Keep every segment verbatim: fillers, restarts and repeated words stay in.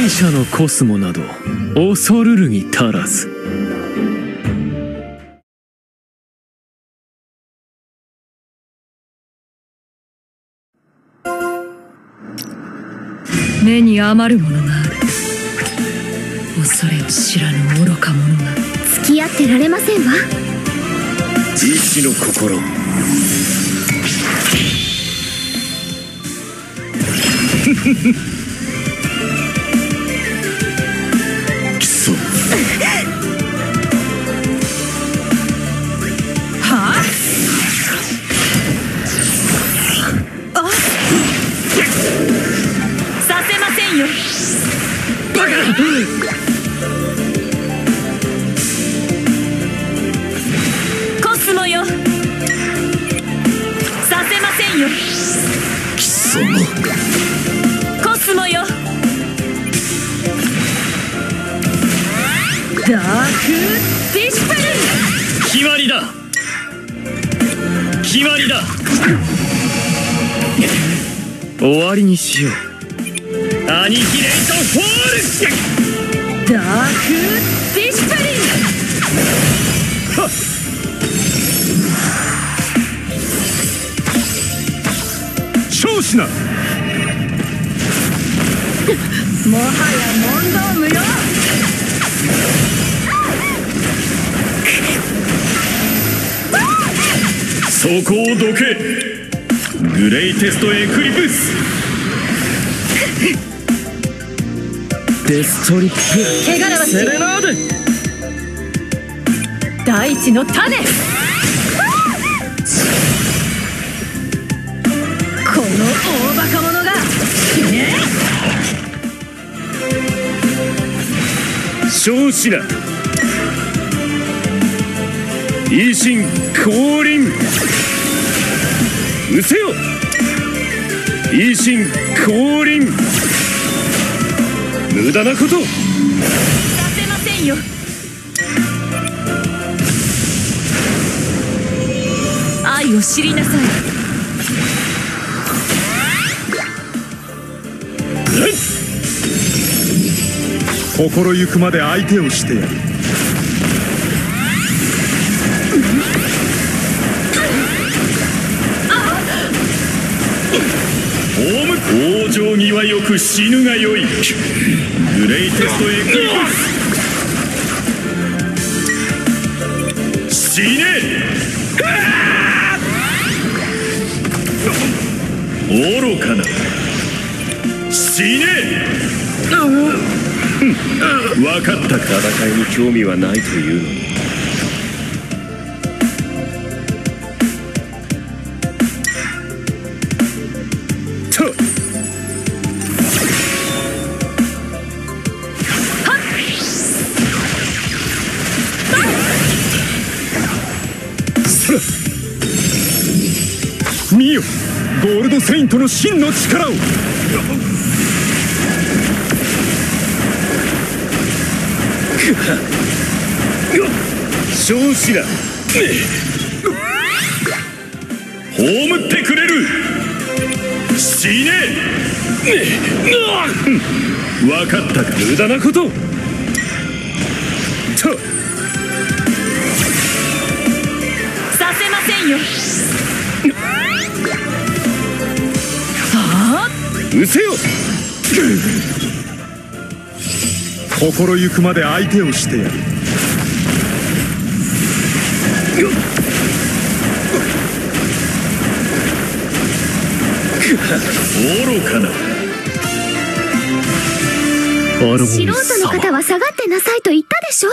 死者のコスモなど恐るるに足らず。 目に余るものがある。恐れを知らぬ愚か者が。 付き合ってられませんわ。 意志の心。クソ。 はあ。あ。させませんよ。 バカ。 コスモよ。させませんよ。 貴様。 コスモよ。ダークディスペル。 決まりだ。決まりだ。終わりにしよう。アニヒレートフォール。 ダークディスペル。 はっ。調子な。 もはや問答無用。 そこをどけ。グレイテストエクリプス。デストリップ汚らわしいセレナーデ。 大地の種。この大バカ者が死ね。 小子な。維新降臨。うせよ。維新降臨。無駄なこと。 させませんよ。愛を知りなさい。 心ゆくまで相手をしてやる。 往生際よく死ぬがよい。グレイテストエクリプス。死ね。愚かな。死ね。分かったか。戦いに興味はないというのに。 見よ、ゴールドセイントの真の力を。 少子だ。葬ってくれる。死ね。分かったか。無駄なこと。とさせませんよ。ああ。 うせよ。 心ゆくまで相手をしてやる。 愚かな。 素人の方は下がってなさいと言ったでしょ。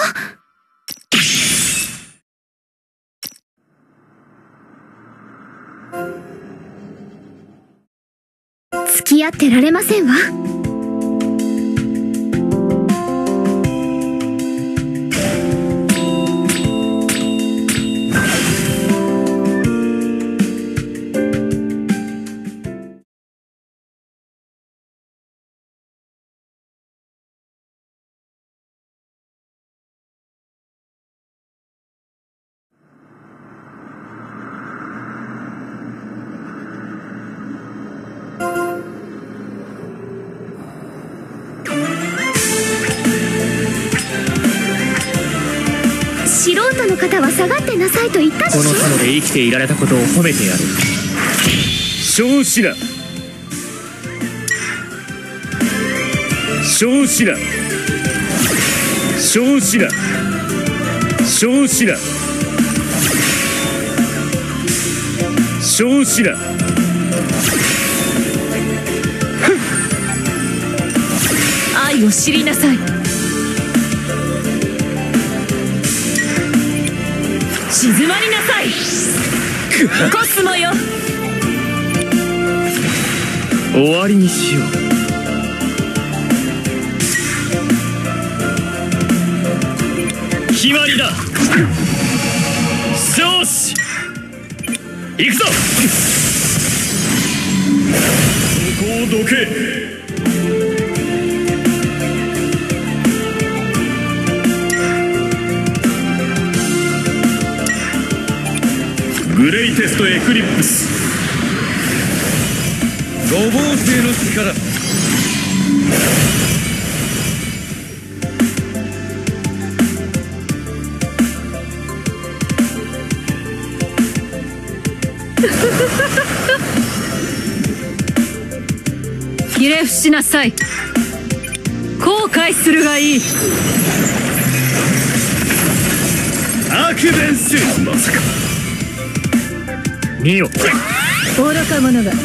付き合ってられませんわ。 方は下がってなさいと言ったでしょ。 この佐野で生きていられたことを褒めてやる。小子ら小子ら小子ら小子ら小子ら愛を知りなさい。静まりなさいコスモよ。 終わりにしよう。決まりだ。よし行くぞ。そこをどけ。グレイテストエクリプス。五芒星の力。 ひれ伏しなさい。後悔するがいい。 アークベンス。まさか見よ。 愚か者が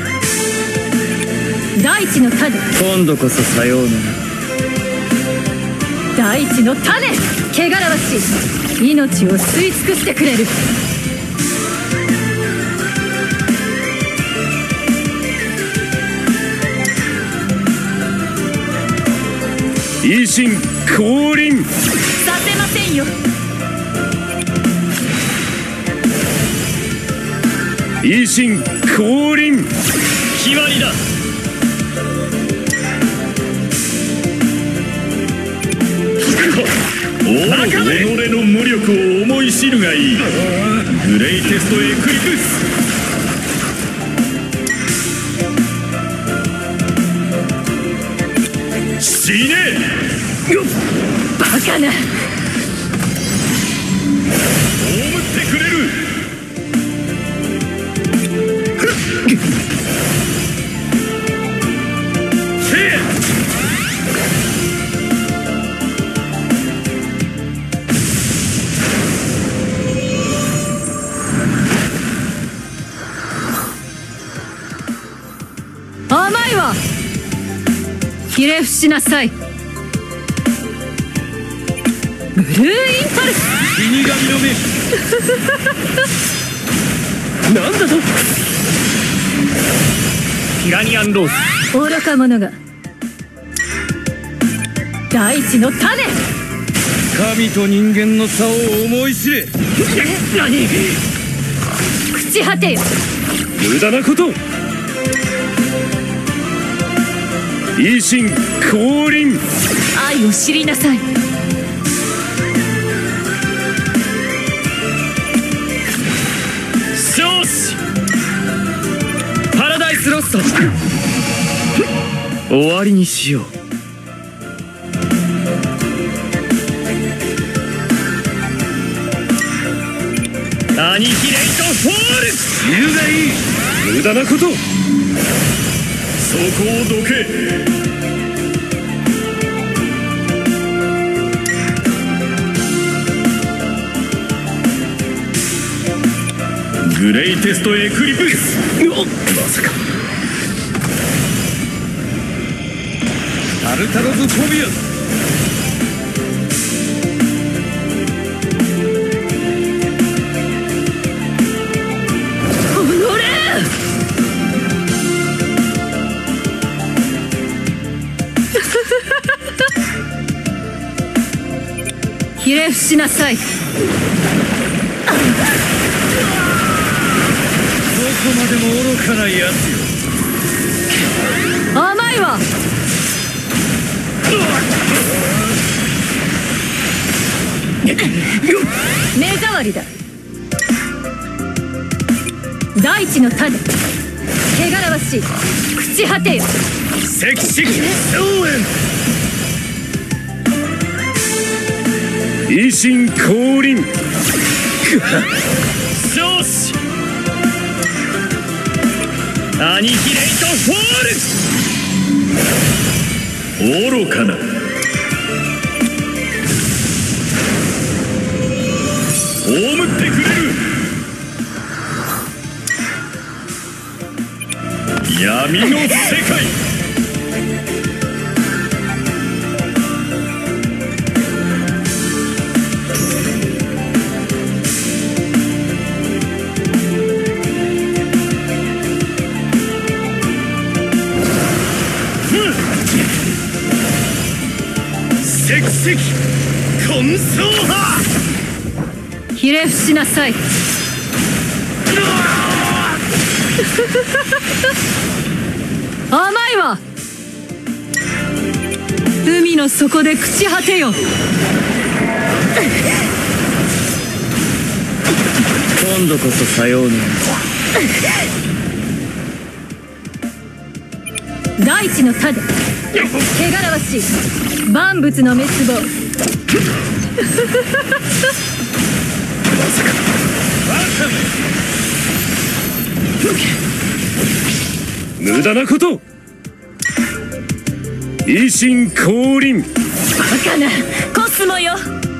大地の種。 今度こそさようなら。 大地の種、汚らわしい命を吸い尽くしてくれる。 維新降臨させませんよ。 維新降臨。決まりだ。己の無力を思い知るがいい。グレイテストエクリプス。死ね。 バカな。 葬ってくれる。 甘いわ。ひれ伏しなさい。ブルーインパルス。 死神の目。なんだと。ティラニアンロース。 愚か者が大地の種。 神と人間の差を思い知れ。何。 朽ち果てよ。 無駄なこと。維新降臨。 愛を知りなさい。 よしパラダイスロスト。終わりにしよう。アニヒレイトフォール。言うがいい。無駄なこと。そこをどけ。グレイテストエクリプス。まさかタルタロズフォビア。 ひれ伏しなさい。 どこまでも愚かなやつよ。 甘いわ。目障りだ。大地の種、汚らわしい朽ち果てよ。 赤色荘園。維新降臨。 少子アニヒレイトフォール。愚かな葬ってくれる。闇の世界。石石混走派。 ひれ伏しなさい。甘いわ。海の底で朽ち果てよ。 今度こそさようなら。大地の種、汚らわしい万物の滅亡。 無駄なこと。維新降臨。 バカなコスモよ。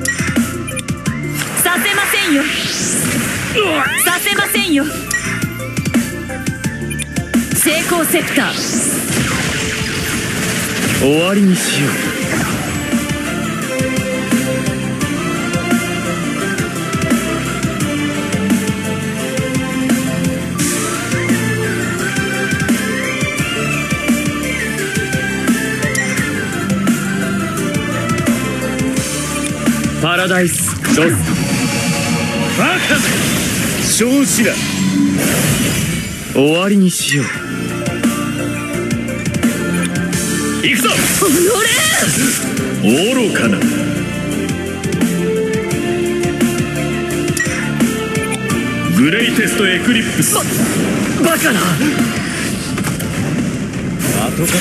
させませんよ。させませんよ。成功セプター終わりにしよう。パラダイスロス。バカ少子だ。終わりにしよう。行くぞ。愚かなグレイテストエクリプス。バカな。跡形もなく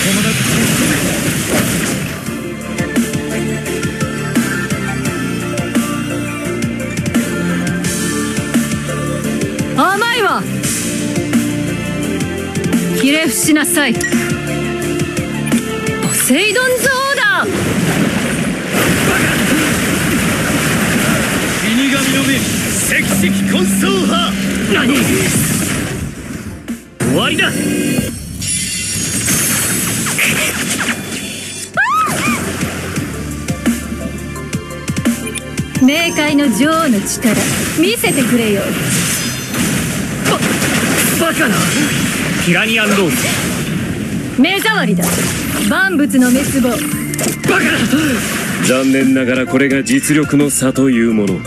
甘いわ。ひれ伏しなさい。ポセイドンゾーだ。 死神の目石石混走派。何。終わりだ。 冥界の女王の力見せてくれよ。 バカな。ティラニアンローズ。 目障りだ。万物の滅亡。 バカな。残念ながらこれが実力の差というもの。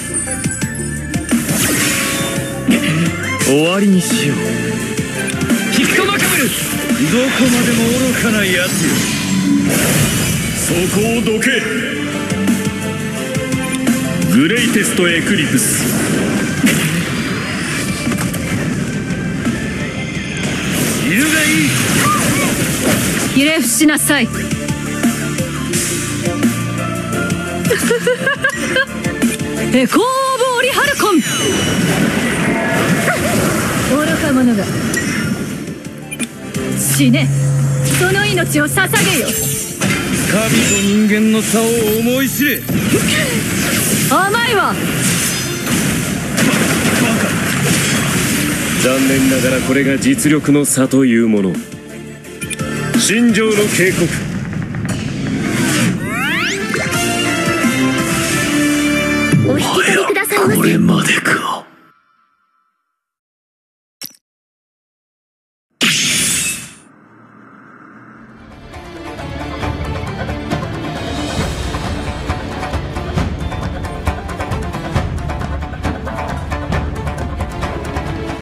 終わりにしよう。ピクトマカブル。どこまでも愚かなやつよ。そこをどけ。グレイテストエクリプス。いるがいい。 ひれ伏しなさい。エコーボーリハルコン。愚か者が死ね。その命を捧げよ。 神と人間の差を思い知れ。 甘いわ。 残念ながらこれが実力の差というもの。心情の警告。 お引き取りくださいませ。 これまでか。